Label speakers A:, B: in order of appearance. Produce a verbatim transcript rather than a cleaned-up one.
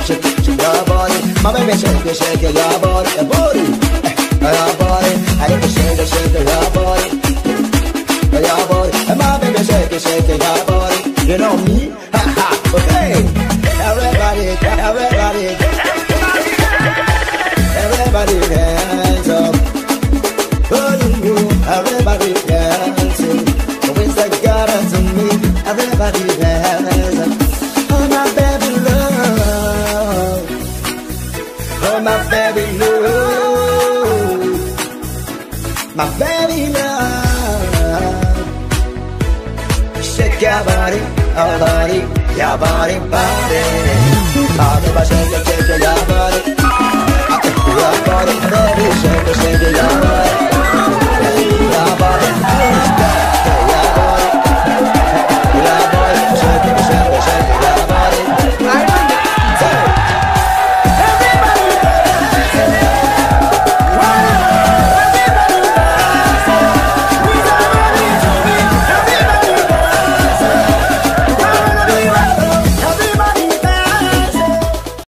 A: shake it, shake your body. My baby, shake it, shake it, your body, your body, your body. I need to shake it, shake it, your body, your body. My baby, shake it, shake it, your body. You know me, ha ha. Okay, everybody, everybody, everybody hands up. Everybody dancing with the God to me. Everybody dancing. Oh my baby love, oh my baby love, my baby love. Shake your body, oh body, your body, body. Body, body, shake